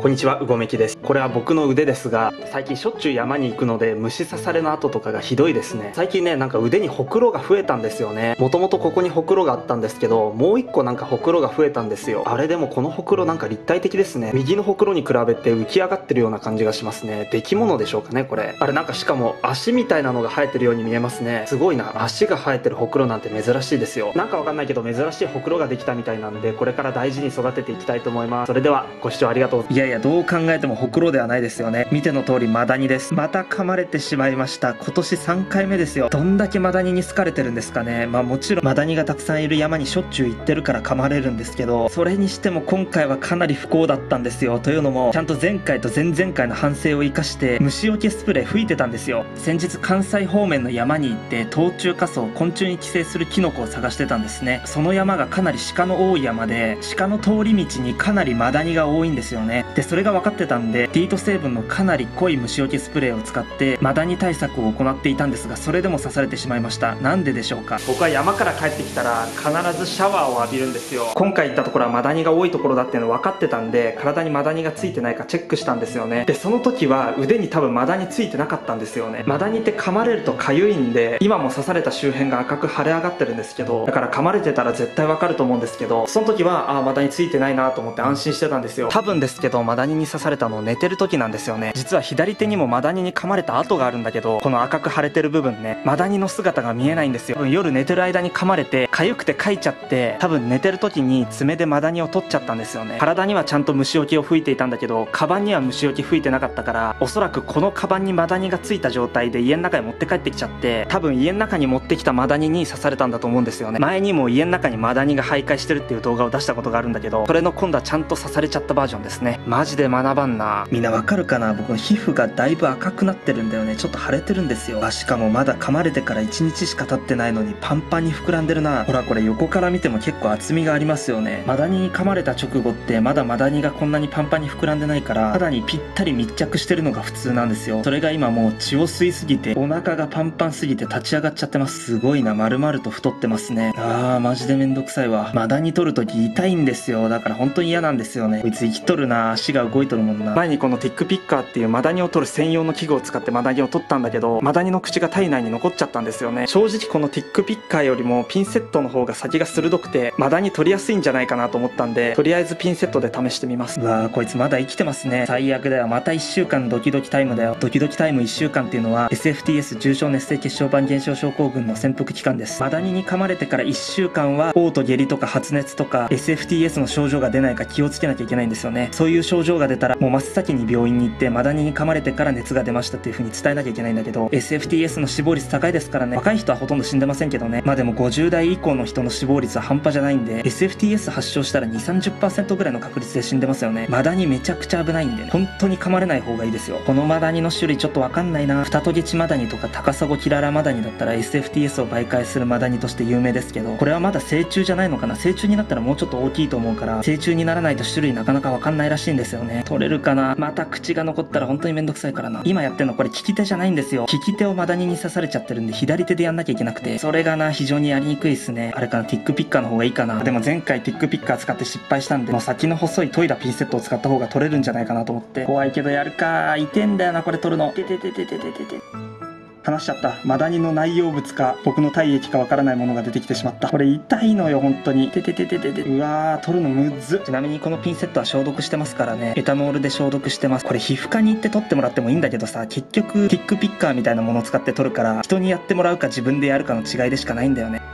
こんにちは、うごめきです。これは僕の腕ですが、最近しょっちゅう山に行くので虫刺されの跡とかがひどいですね。最近ね、なんか腕にほくろが増えたんですよね。もともとここにほくろがあったんですけど、もう一個なんかほくろが増えたんですよ。あれでもこのほくろなんか立体的ですね。右のほくろに比べて浮き上がってるような感じがしますね。出来物でしょうかね、これ。あれなんかしかも足みたいなのが生えてるように見えますね。すごいな。足が生えてるほくろなんて珍しいですよ。なんかわかんないけど珍しいほくろができたみたいなんで、これから大事に育てていきたいと思います。それではご視聴ありがとう。いやいや、どう考えてもほくろではないですよね。見ての通りマダニです。また噛まれてしまいました。今年3回目ですよ。どんだけマダニに好かれてるんですかね。まあもちろんマダニがたくさんいる山にしょっちゅう行ってるから噛まれるんですけど、それにしても今回はかなり不幸だったんですよ。というのもちゃんと前回と前々回の反省を生かして虫除けスプレー吹いてたんですよ。先日関西方面の山に行って冬虫夏草、昆虫に寄生するキノコを探してたんですね。その山がかなり鹿の多い山で、鹿の通り道にかなりマダニが多いんですよね。でそれが分かってたんで、ディート成分のかなり濃い虫除けスプレーを使ってマダニ対策を行っていたんですが、それでも刺されてしまいました。なんででしょうか。僕は山から帰ってきたら必ずシャワーを浴びるんですよ。今回行ったところはマダニが多いところだっていうの分かってたんで、体にマダニがついてないかチェックしたんですよね。でその時は腕に多分マダニついてなかったんですよね。マダニって噛まれるとかゆいんで、今も刺された周辺が赤く腫れ上がってるんですけど、だから噛まれてたら絶対分かると思うんですけど、その時はマダニついてないなと思って安心してたんですよ。多分ですけどマダニに刺されたの寝てる時なんですよね。実は左手にもマダニに噛まれた跡があるんだけど、この赤く腫れてる部分ね、マダニの姿が見えないんですよ。夜寝てる間に噛まれて痒くてかいちゃって、多分寝てる時に爪でマダニを取っちゃったんですよね。体にはちゃんと虫除けを吹いていたんだけど、カバンには虫除け吹いてなかったから、おそらくこのカバンにマダニがついた状態で家の中に持って帰ってきちゃって、多分家の中に持ってきたマダニに刺されたんだと思うんですよね。前にも家の中にマダニが徘徊してるっていう動画を出したことがあるんだけど、それの今度はちゃんと刺されちゃったバージョンですね。マジで学ばんな。みんなわかるかな。僕の皮膚がだいぶ赤くなってるんだよね。ちょっと腫れてるんですよ。しかもまだ噛まれてから1日しか経ってないのにパンパンに膨らんでるな。ほらこれ横から見ても結構厚みがありますよね。マダニに噛まれた直後ってまだマダニがこんなにパンパンに膨らんでないから、肌にぴったり密着してるのが普通なんですよ。それが今もう血を吸いすぎてお腹がパンパンすぎて立ち上がっちゃってます。すごいな。丸々と太ってますね。マジでめんどくさいわ。マダニ取るとき痛いんですよ。だから本当に嫌なんですよね。こいつ生きとるな。足が動いとるもんな。前にこのティックピッカーっていうマダニを取る専用の器具を使ってマダニを取ったんだけど、マダニの口が体内に残っちゃったんですよね。正直このティックピッカーよりもピンセットの方が先が鋭くてマダニ取りやすいんじゃないかなと思ったんで、とりあえずピンセットで試してみます。うわー、こいつまだ生きてますね。最悪だよ。また1週間ドキドキタイムだよ。ドキドキタイム1週間っていうのは SFTS 重症熱性血小板減少症候群の潜伏期間です。マダニに噛まれてから1週間は嘔吐、下痢とか発熱とか SFTS の症状が出ないか気をつけなきゃいけないんですよね。そういう症状が出たらもう真っ先に病院に行ってマダニに噛まれてから熱が出ましたっていう風に伝えなきゃいけないんだけど、 SFTS の死亡率高いですからね。若い人はほとんど死んでませんけどね。まあでも50代以降の人の死亡率は半端じゃないんで、 SFTS 発症したら 2-30% ぐらいの確率で死んでますよね。マダニめちゃくちゃ危ないんでね、本当に噛まれない方がいいですよ。このマダニの種類ちょっとわかんないな。フタトゲチマダニとかタカサゴキララマダニだったら SFTS を媒介するマダニとして有名ですけど、これはまだ成虫じゃないのかな。成虫になったらもうちょっと大きいと思うから、成虫にならないと種類なかなかわかんないらしいんですよね。取れるかな。また口が残ったら本当にめんどくさいからな。今やってんのこれ利き手じゃないんですよ。利き手をマダニに刺されちゃってるんで左手でやんなきゃいけなくて、それがな非常にやりにくいっすね。あれかな、ティックピッカーの方がいいかな。でも前回ティックピッカー使って失敗したんで、もう先の細い研いだピンセットを使った方が取れるんじゃないかなと思って。怖いけどやるか。痛えんだよなこれ取るの。てててててててて話しちゃった。マダニの内容物か僕の体液かわからないものが出てきてしまった。これ痛いのよ本当に。てててててて。うわー、取るのむずっ。ちなみにこのピンセットは消毒してますからね。エタノールで消毒してます。これ皮膚科に行って取ってもらってもいいんだけどさ、結局ティックピッカーみたいなものを使って取るから、人にやってもらうか自分でやるかの違いでしかないんだよね。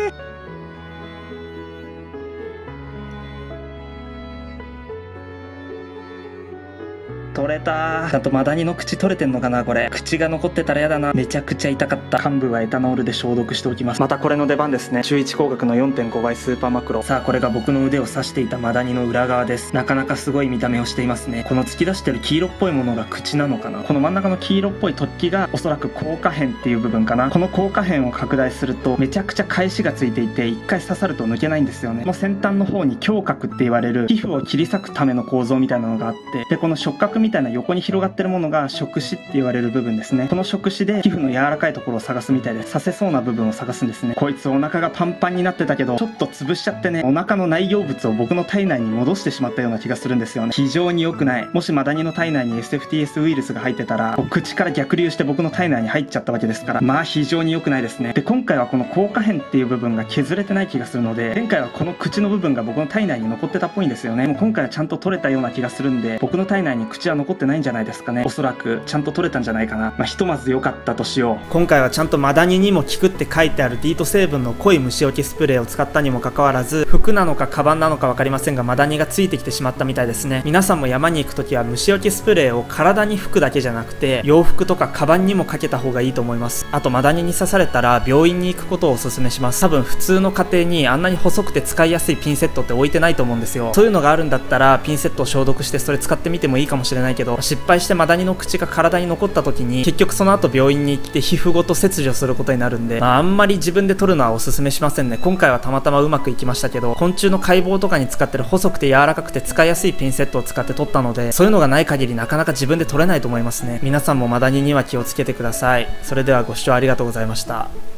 取れたー。ちゃんとマダニの口取れてんのかなこれ。口が残ってたらやだな。めちゃくちゃ痛かった。幹部はエタノールで消毒しておきます。またこれの出番ですね。中1光学の 4.5 倍スーパーマクロ。さあこれが僕の腕を刺していたマダニの裏側です。なかなかすごい見た目をしていますね。この突き出してる黄色っぽいものが口なのかな。この真ん中の黄色っぽい突起がおそらく口下辺っていう部分かな。この口下辺を拡大するとめちゃくちゃ返しがついていて、一回刺さると抜けないんですよね。この先端の方に胸郭って言われる皮膚を切り裂くための構造みたいなのがあって、でこの触覚みたいな横に広がってるものが触手って言われる部分ですね。この触手で皮膚の柔らかいところを探すみたいで、刺せそうな部分を探すんですね。こいつお腹がパンパンになってたけど、ちょっと潰しちゃってね、お腹の内容物を僕の体内に戻してしまったような気がするんですよね。非常に良くない。もしマダニの体内に SFTS ウイルスが入ってたら、口から逆流して僕の体内に入っちゃったわけですから、まあ非常に良くないですね。で、今回はこの口下片っていう部分が削れてない気がするので、前回はこの口の部分が僕の体内に残ってたっぽいんですよね。もう今回はちゃんと取れたような気がするんで、僕の体内に口は残ってないんじゃないですかね。おそらくちゃんと取れたんじゃないかな。まあひとまず良かったとしよう。今回はちゃんとマダニにも効くって書いてあるディート成分の濃い虫除けスプレーを使ったにもかかわらず、服なのかカバンなのか分かりませんが、マダニがついてきてしまったみたいですね。皆さんも山に行くときは虫除けスプレーを体に吹くだけじゃなくて、洋服とかカバンにもかけた方がいいと思います。あとマダニに刺されたら病院に行くことをお勧めします。多分普通の家庭にあんなに細くて使いやすいピンセットって置いてないと思うんですよ。そういうのがあるんだったらピンセットを消毒してそれ使ってみてもいいかもしれないけど、失敗してマダニの口が体に残った時に結局その後病院に行って皮膚ごと切除することになるんで、あんまり自分で取るのはお勧めしませんね。今回はたまたまうまくいきましたけど、昆虫の解剖とかに使ってる細くて柔らかくて使いやすいピンセットを使って取ったので、そういうのがない限りなかなか自分で取れないと思いますね。皆さんもマダニには気をつけてください。それではご視聴ありがとうございました。